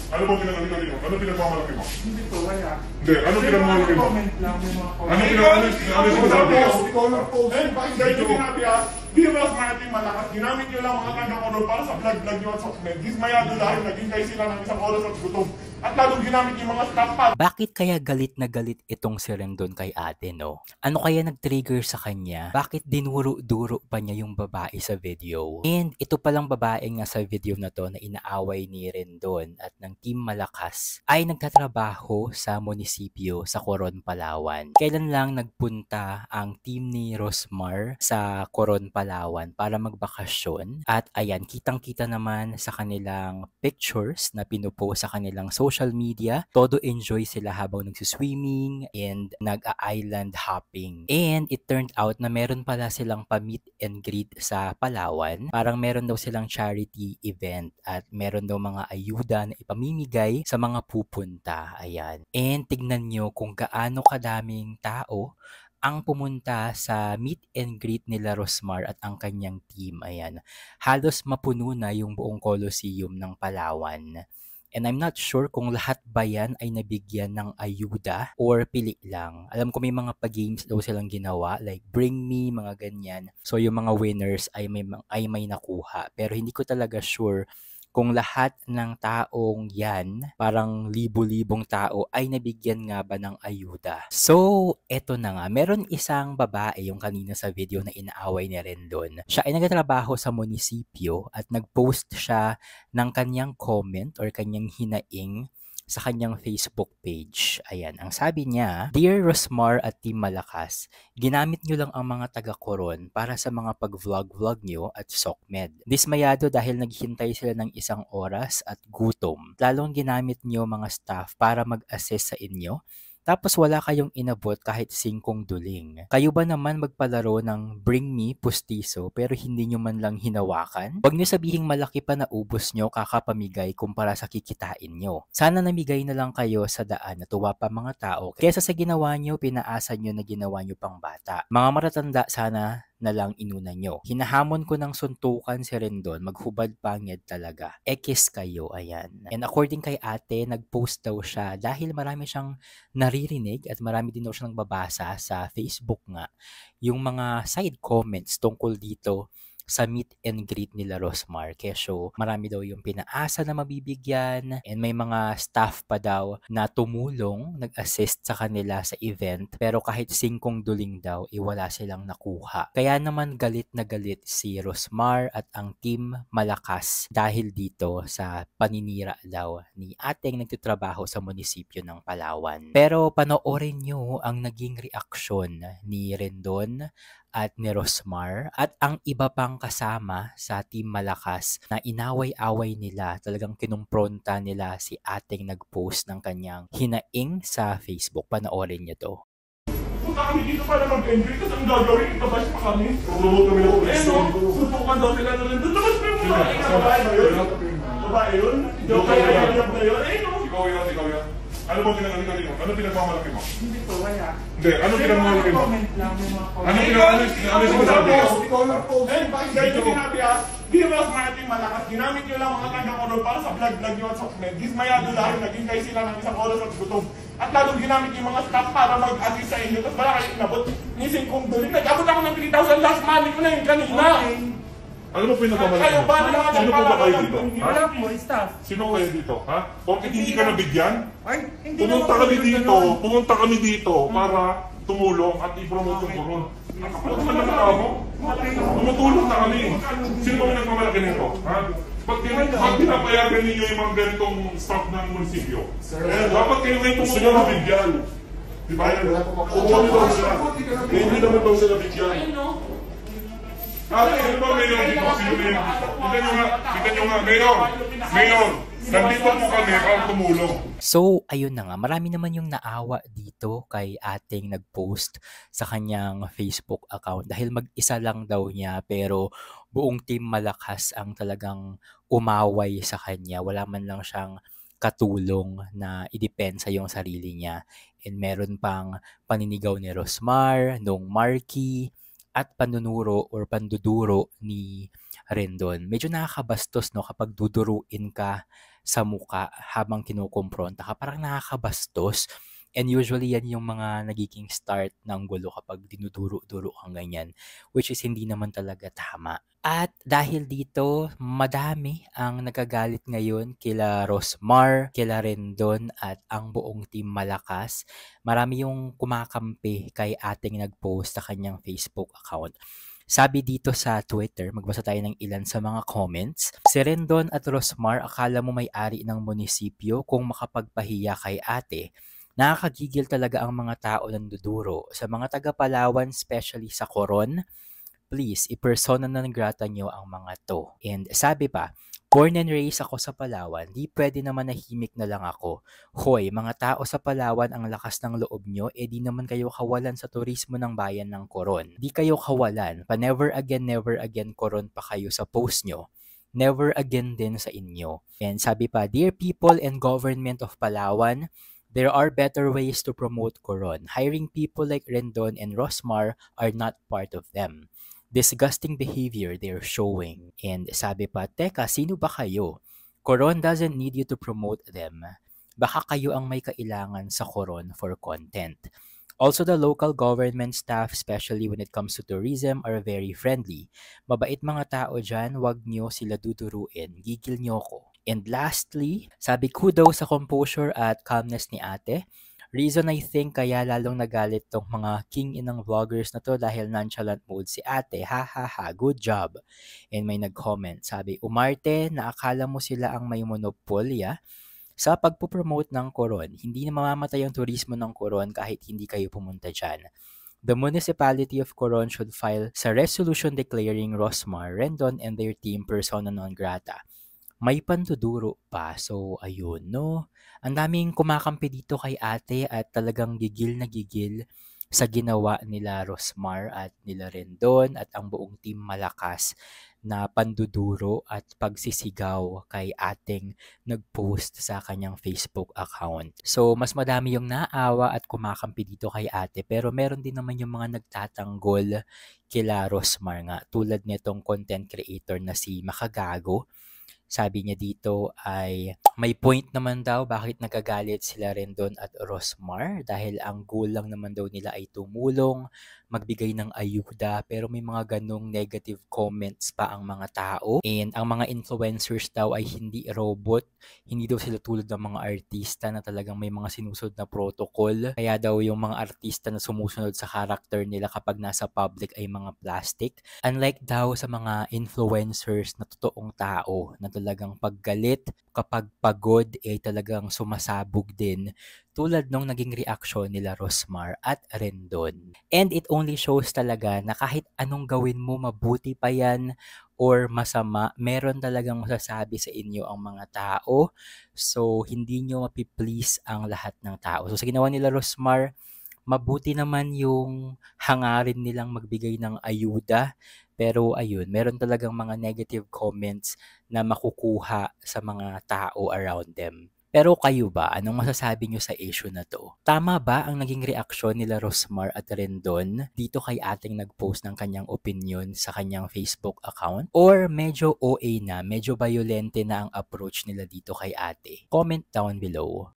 Ano bang pinagmalaki mo? Ano pinagmamalaki mo? Hindi po, wala. Hindi, ano pinagmamalaki mo? Comment lang, may mga comment. Ano sinasabi mo? Ikaw lang post. Bakit dahil ko sinabi ha? Di ba mas marating malakas? Ginamit nyo lang mga taga-Conor para sa vlog nyo at sokmed. Dismayado dahil naging kayo sila ng isang oras at gutom. At lalong ginamit yung mga staff pa. Bakit kaya galit na galit itong si Rendon kay ate, no? Ano kaya nag-trigger sa kanya? Bakit dinuro-duro pa niya yung babae sa video? And ito palang babae nga sa video na to na inaaway ni Rendon at ng Team Malakas ay nagtatrabaho sa munisipyo sa Coron, Palawan. Kailan lang nagpunta ang team ni Rosmar sa Coron, Palawan para magbakasyon. At ayan, kitang-kita naman sa kanilang pictures na pinupost sa kanilang social media. Todo enjoy sila habang nagsiswimming and nag-island hopping. And it turned out na meron pala silang pa-meet and greet sa Palawan. Parang meron daw silang charity event at meron daw mga ayuda na ipamimigay sa mga pupunta. Ayan. And tignan nyo kung gaano kadaming tao ang pumunta sa meet and greet nila Rosmar at ang kanyang team. Ayan. Halos mapuno na yung buong Colosseum ng Palawan. And I'm not sure kung lahat ba yan ay nabigyan ng ayuda or pili lang. Alam ko may mga pa-games daw silang ginawa like Bring Me, mga ganyan. So yung mga winners ay may nakuha. Pero hindi ko talaga sure kung lahat ng taong yan, parang libo-libong tao, ay nabigyan nga ba ng ayuda. So, eto na nga. Meron isang babae yung kanina sa video na inaaway ni Rendon. Siya ay nagtatrabaho sa munisipyo at nag-post siya ng kanyang comment or kanyang hinaing sa kanyang Facebook page. Ayan, ang sabi niya, Dear Rosmar at Team Malakas, ginamit nyo lang ang mga taga-Coron para sa mga pag-vlog-vlog nyo at sokmed. Dismayado dahil naghintay sila ng isang oras at gutom. Lalong ginamit nyo mga staff para mag-assist sa inyo. Tapos wala kayong inabot kahit 5 duling. Kayo ba naman magpalaro ng Bring Me Pustiso pero hindi nyo man lang hinawakan? Huwag nyo sabihing malaki pa na ubos nyo kakapamigay kumpara sa kikitain nyo. Sana namigay na lang kayo sa daan na tuwa pa mga tao kesa sa ginawa nyo, pinaasa nyo na ginawa nyo pang bata. Mga matatanda sana na lang inuna nyo. Hinahamon ko ng suntukan si Rendon, maghubad pangit talaga. Ekis kayo, ayan. And according kay ate, nag-post daw siya dahil marami siyang naririnig at marami din daw siyang nagbabasa sa Facebook nga yung mga side comments tungkol dito sa meet and greet nila Rosmar. Kesyo marami daw yung pinaasa na mabibigyan and may mga staff pa daw na tumulong, nag-assist sa kanila sa event pero kahit 5 duling daw, wala silang nakuha. Kaya naman galit na galit si Rosmar at ang Team Malakas dahil dito sa paninira daw ni ating nagtitrabaho sa munisipyo ng Palawan. Pero panoorin nyo ang naging reaksyon ni Rendon at ni Rosmar at ang iba pang kasama sa Team Malakas na inaway-away nila. Talagang kinumpronta nila si ating nag-post ng kanyang hinaing sa Facebook. Panoorin niyo to. Punta kami dito para mag-entry kasi ang gagawin, itabash pa kami. Promote kami ng preso. Sutukan daw sila na rin. Tapos may mga babae na babae ba yun? Babae yun? Yung kaya yun na yun? Eh no? Ikaw yan. Ano bang pinagmalaki mo? Ano pinagmamalaki mo? Hindi po, wala. Hindi, ano pinagmamalaki mo? Comment lang, may mga comment. Ano sinasabi mo? Ikaw lang post. Bakit dahil ko sinabi ha? Di ba mas marating malakas? Ginamit nyo lang mga taga-Conor para sa vlog nyo at sokmed. Dismayado dahil naging kayo sila ng isang oras at gutom. At lalong ginamit yung mga staff para mag-assist sa inyo. Tapos wala kayo inabot. Nising kong duling. Nag-abot ako ng 3,000 last money ko na yun kanina. Ano mo pinagmamalaki Kayo mo? ba naman Sino po ba kayo dito? Wala po, staff. Sino kayo dito? Ha? Bakit hindi ka nabigyan? Ay, hindi Pumunta naman kami po dito, ganun. pumunta kami dito para tumulong at i-promote yung Coron. Nakapag naman ang tao mo? Tumutulong na kami. Sino ba may nagmamalaki nito? Ha? Pag pinapayagan ninyo yung mga ganitong staff ng munisipyo, dapat kayo ngayon tumulong na bigyan. Di ba? Kung kami daw sila, hindi naman daw sila bigyan. Ano ba mayor dito? Sino mayor dito? Kita nyo nga, mayor, nandito po kami para tumulong. So, ayun na nga. Marami naman yung naawa dito kay ating nag-post sa kanyang Facebook account dahil mag-isa lang daw niya pero buong Team Malakas ang talagang umaway sa kanya. Wala man lang siyang katulong na idepensa yung sarili niya. And meron pang paninigaw ni Rosmar, nung Marky, at panunuro or panduduro ni Rendon. Medyo nakakabastos, no, kapag duduruin ka sa muka habang kinukumpronta ka. Parang nakakabastos. And usually yan yung mga nagiging start ng gulo kapag dinuduro-duro kang ganyan, which is hindi naman talaga tama. At dahil dito, madami ang nagagalit ngayon kila Rosmar, kila Rendon at ang buong Team Malakas. Marami yung kumakampi kay ating nag-post sa kanyang Facebook account. Sabi dito sa Twitter, magbasa tayo ng ilan sa mga comments. Si Rendon at Rosmar, akala mo may-ari ng munisipyo kung makapagpahiya kay ate. Nakakagigil talaga ang mga tao ng duduro. Sa mga taga-Palawan, especially sa Coron, please, i-persona non grata nyo ang mga to. And sabi pa, born and raised ako sa Palawan, di pwede naman nahimik na lang ako. Hoy, mga tao sa Palawan, ang lakas ng loob nyo, di naman kayo kawalan sa turismo ng bayan ng Coron. Di kayo kawalan, pa never again Coron pa kayo sa post nyo. Never again din sa inyo. And sabi pa, dear people and government of Palawan, there are better ways to promote Coron. Hiring people like Rendon and Rosmar are not part of them. Disgusting behavior they're showing. And sabi pa, teka, sino ba kayo? Coron doesn't need you to promote them. Baka kayo ang may kailangan sa Coron for content. Also, the local government staff, especially when it comes to tourism, are very friendly. Mabait mga tao dyan, wag nyo sila duduruin. Gigil nyo ko. And lastly, sabi kudos sa composure at calmness ni ate. Reason I think kaya lalong nagalit tong mga king inang vloggers na to dahil nonchalant mode si ate. Ha ha ha, good job. And may nag-comment, sabi, umarte na akala mo sila ang may monopolya sa pagpupromote ng Coron. Hindi na mamamatay ang turismo ng Coron kahit hindi kayo pumunta dyan. The municipality of Coron should file sa resolution declaring Rosmar, Rendon, and their team persona non grata. May panduduro pa. So, ayun, no? Ang daming kumakampi dito kay ate at talagang gigil na gigil sa ginawa nila Rosmar at nila Rendon at ang buong Team Malakas na panduduro at pagsisigaw kay ating nag-post sa kanyang Facebook account. So, mas madami yung naawa at kumakampi dito kay ate, pero meron din naman yung mga nagtatanggol kila Rosmar nga, tulad nitong content creator na si Makagago. Sabi niya dito ay may point naman daw bakit nagagalit sila Rendon at Rosmar dahil ang goal lang naman daw nila ay tumulong, magbigay ng ayuda, pero may mga ganong negative comments pa ang mga tao. And ang mga influencers daw ay hindi robot, hindi daw sila tulad ng mga artista na talagang may mga sinusunod na protocol. Kaya daw yung mga artista na sumusunod sa character nila kapag nasa public ay mga plastic. Unlike daw sa mga influencers na totoong tao na talagang paggalit, kapag pagod ay talagang sumasabog din, tulad nung naging reaksyon nila Rosmar at Rendon. And it only shows talaga na kahit anong gawin mo, mabuti pa yan or masama, meron talagang masasabi sa inyo ang mga tao. So, hindi nyo mapiplease ang lahat ng tao. So, sa ginawa nila Rosmar, mabuti naman yung hangarin nilang magbigay ng ayuda. Pero ayun, meron talagang mga negative comments na makukuha sa mga tao around them. Pero kayo ba, anong masasabi nyo sa issue na to? Tama ba ang naging reaksyon nila Rosmar at Rendon dito kay ating nag-post ng kanyang opinion sa kanyang Facebook account? Or medyo OA na, medyo violente na ang approach nila dito kay ate? Comment down below.